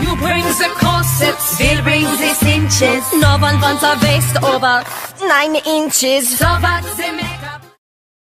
Who brings the corsets? Bill brings the cinches. No one wants a waist over 9 inches. So what's the